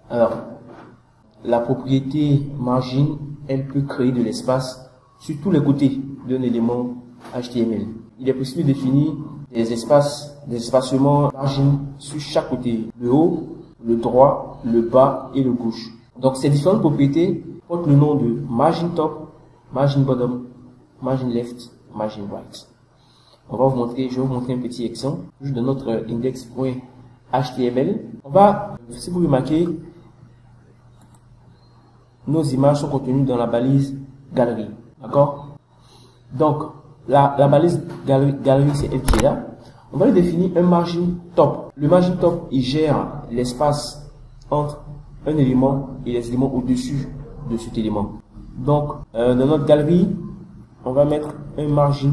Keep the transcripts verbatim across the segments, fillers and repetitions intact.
Alors, la propriété margin, elle peut créer de l'espace sur tous les côtés d'un élément H T M L. Il est possible de définir des espaces, des espacements margin sur chaque côté, le haut, le droit, le bas et le gauche. Donc, ces différentes propriétés portent le nom de margin top, margin bottom, margin left, margin right. On va vous montrer, je vais vous montrer un petit exemple de notre index.html. On va, si vous remarquez, nos images sont contenues dans la balise galerie. D'accord? Donc, la, la balise galerie, galerie c'est elle qui est là. On va lui définir un margin top. Le margin top, il gère l'espace entre un élément et les éléments au-dessus de cet élément. Donc, euh, dans notre galerie, on va mettre un margin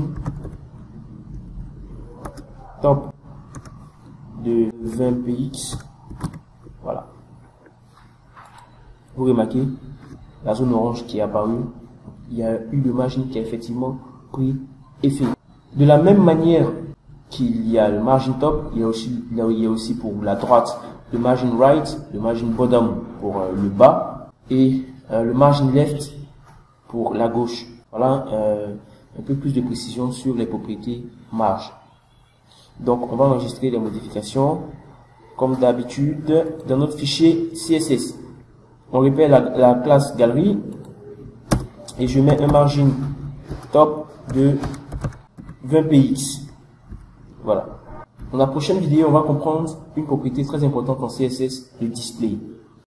top de vingt px. Voilà. Vous remarquez la zone orange qui est apparue. Il y a eu le margin qui a effectivement pris effet. De la même manière qu'il y a le margin top, il y a aussi, il y a aussi pour la droite le margin right, le margin bottom pour euh, le bas et euh, le margin left pour la gauche. Voilà euh, un peu plus de précision sur les propriétés marge. Donc on va enregistrer les modifications comme d'habitude dans notre fichier C S S. On répète la, la classe galerie et je mets un margin top de vingt px. Voilà. Dans la prochaine vidéo, on va comprendre une propriété très importante en C S S, le display.